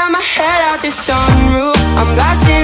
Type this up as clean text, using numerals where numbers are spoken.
got my head out the sunroof, I'm blasting